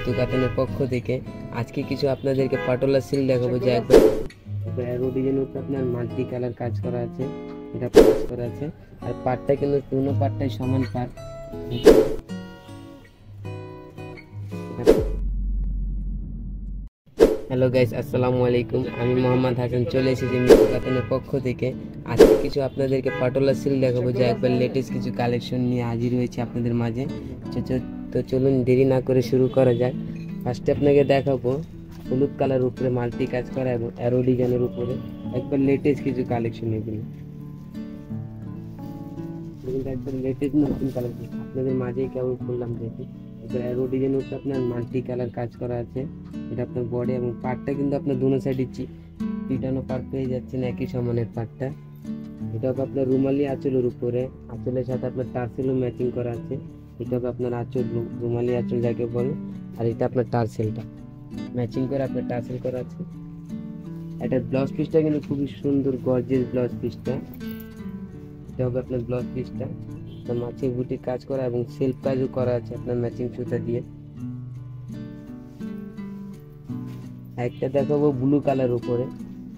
মৃত্যু কাতানের পক্ষ থেকে আজকে কিছু আপনাদেরকে পাটোলা সিল দেখাবো, যে একবার অ্যারো ডিজাইনের উপর আপনার মাল্টি কালার কাজ করা আছে, এটা কাজ করা আছে। আর পাটটা কিন্তু দুনো পাটটাই সমান পাট। হ্যালো গাইস, আসসালামু আলাইকুম। আমি মোহাম্মদ হাসান চলে এসেছি মৃত্যু কাতানের পক্ষ থেকে। আজকে কিছু আপনাদেরকে পাটোলা সিল দেখাবো, যে একবার লেটেস্ট কিছু কালেকশন নিয়ে হাজির হয়েছে আপনাদের মাঝে। তো চলুন দেরি না করে শুরু করা যাক। ফার্স্টে আপনাকে দেখাবো হলুদ কালার উপরে মাল্টি কাজ করা এবং অ্যারো ডিজাইনের উপরে একবার লেটেস্ট কিছু কালেকশন। এগুলো একবার লেটেস্ট নতুন কালেকশন আপনাদের মাঝেই কেমন বললাম। দেখি এবার অ্যারো ডিজাইনের উপরে আপনার মাল্টি কালার কাজ করা আছে। এটা আপনার বডি এবং পাটটা কিন্তু আপনার দুনো সাইডে পিটানো পাট পেয়ে যাচ্ছেন, একই সমানের পাটটা। এটা হবে আপনার রুমালি আঁচলের উপরে, আঁচলের সাথে আপনার টার্সেলও ম্যাচিং করা আছে। এটা হবে আপনার আঁচল, রুমালি আঁচল যাকে বলে। আর এটা আপনার টার্সেলটা ম্যাচিং করে আপনার টার্সেল করা আছে। এটা ব্লাউজ পিসটা কিন্তু খুবই সুন্দর, গর্জিয়াস ব্লাউজ পিসটা। এটা হবে আপনার ব্লাউজ পিসটা, ম্যাচিং বুটির কাজ করা এবং সেলফ কাজও করা আছে আপনার ম্যাচিং সুতা দিয়ে। একটা দেখাবো ব্লু কালার উপরে,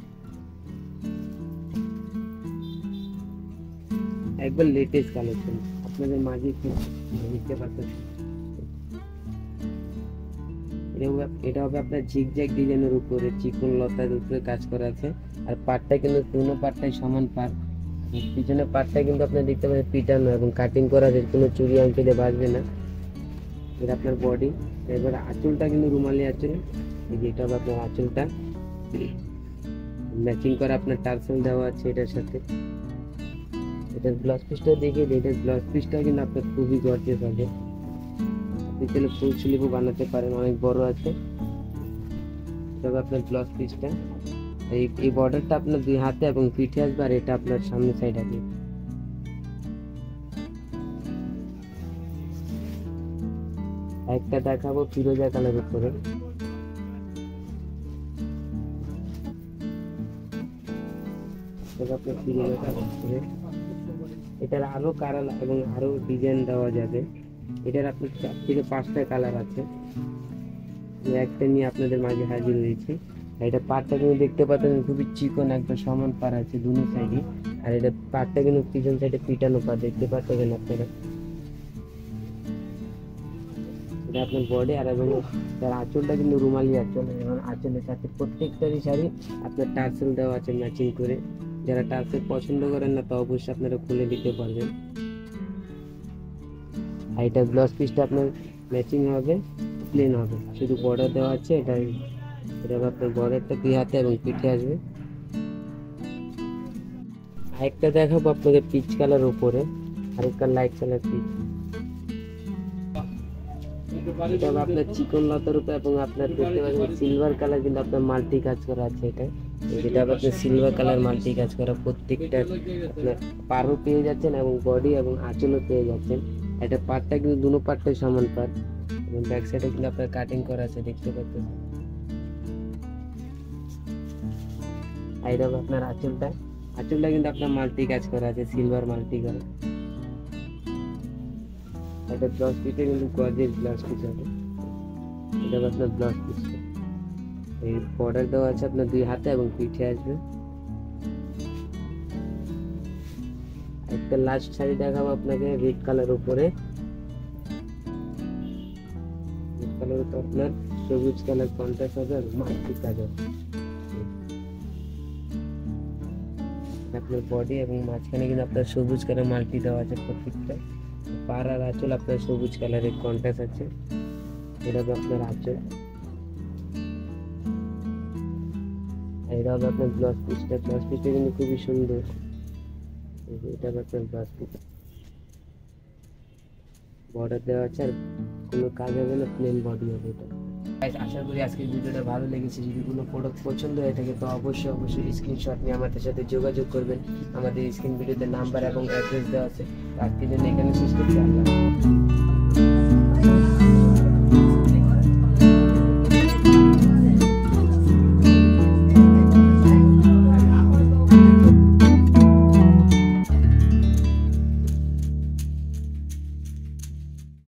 একবার লেটেস্ট কালেকশন আপনাদের মাঝে দেখতে পাচ্ছেন। এটা হবে আপনার ঝিকঝ্যাক ডিজাইনের উপরে, চিকন লতার উপরে কাজ করা আছে। আর পাটটা কিন্তু দুনো পাটটাই সমান পাট। পিছনে পাটটা কিন্তু আপনার দেখতে পাচ্ছেন পিটানো এবং কাটিং করা আছে, কোনো চুরি আংটিতে বাজবে না। এটা আপনার বডি। এবার আঁচলটা কিন্তু রুমালি আঁচল, এটা হবে আপনার আঁচলটা ম্যাচিং করা, আপনার টার্সেল দেওয়া আছে এটার সাথে। এটার ব্লাউজ পিসটা দেখে, এটার ব্লাউজ পিসটা কিন্তু আপনার খুবই গর্জিয়াস হবে। আপনি চাইলে ফুল স্লিভও বানাতে পারেন, অনেক বড় আছে। এটা হবে আপনার ব্লাউজ পিসটা। এই বর্ডারটা আপনার দুই হাতে এবং পিঠে আসবে, আর এটা আপনার সামনে সাইড আসবে। একটা দেখাবো ফিরোজা কালার উপরে, এটার আরো কালার এবং আরো ডিজাইন দেওয়া যাবে। এটার আপনার 4 থেকে 5টা কালার আছে, একটা নিয়ে আপনাদের মাঝে হাজির হয়েছে। এটা পাটটা কিন্তু দেখতে পাচ্ছেন খুবই চিকন, একবার সমান পার আছে দুনো সাইডে। আর এটা পাটটা কিন্তু পিছন সাইডে পিটানো পাট দেখতে পাচ্ছেন আপনারা। এটা আপনার বডি। আর এবং তার আঁচলটা কিন্তু রুমালি আঁচল, এবং আঁচলের সাথে প্রত্যেকটারই শাড়ি আপনার টার্সেল দেওয়া আছে ম্যাচিং করে। যারা টার্সেল পছন্দ করেন না, তো অবশ্যই আপনারা খুলে দিতে পারবেন। আর এটা ব্লাউজ পিসটা আপনার ম্যাচিং হবে, প্লেন হবে, শুধু বর্ডার দেওয়া আছে। এটা আপনার বর্ডারটা দুই হাতে এবং পিঠে আসবে। আরেকটা দেখাবো আপনাদের পিচ কালার উপরে, আরেকটা লাইট কালার পিচ। এটা আপনার চিকন লতার উপরে এবং আপনার দেখতে পাচ্ছেন সিলভার কালার কিন্তু আপনার মাল্টি কাজ করা আছে। এটা আপনার সিলভার কালার মাল্টি কাজ করা, প্রত্যেকটা আপনার পাড়ও পেয়ে যাচ্ছেন এবং বডি এবং আঁচলও পেয়ে যাচ্ছেন। এটা পাটটা কিন্তু দুনো পাটটাই সমান পাট এবং ব্যাক সাইডে কিন্তু আপনার কাটিং করা আছে দেখতে পাচ্ছেন। আর এটা আপনার আঁচলটা কিন্তু আপনার মাল্টি কাজ করা আছে, সিলভার মাল্টি করা। এটা ব্লাউজ পিসে কিন্তু গর্জিয়াস ব্লাউজ পিস হবে। এটা আপনার ব্লাউজ পিস, এই বর্ডার দেওয়া আছে আপনার দুই হাতে এবং পিঠে আসবে। একটা লাস্ট শাড়ি দেখাবো আপনাকে রেড কালার উপরে, রেড কালার তো আপনার সবুজ কালার কন্ট্রাস্ট হবে আর মাল্টি কাজ হবে। আপনার বডি এবং মাঝখানে কিন্তু আপনার সবুজ কালার মাল্টি দেওয়া আছে প্রত্যেকটা। পার আর আঁচল আপনার সবুজ কালারের কন্ট্রাস্ট আছে। এটা হবে আপনার আঁচল। এটা হবে আপনার ব্লাউজ পিসটা কিন্তু খুবই সুন্দর। এটা হবে আপনার ব্লাউজ পিস, বর্ডার দেওয়া আছে আর কোনো কাজ হবে না, প্লেন বডি হবে এটা। আশা করি আজকের ভিডিওটা ভালো লেগেছে। যদি কোনো প্রোডাক্ট পছন্দ হয়ে থাকে তো অবশ্যই স্ক্রিনশট নিয়ে আমাদের সাথে যোগাযোগ করবেন। আমাদের স্ক্রিন ভিডিওতে নাম্বার এবং অ্যাড্রেস দেওয়া আছে। আজকের জন্য এখানে শেষ করছি। আল্লাহ।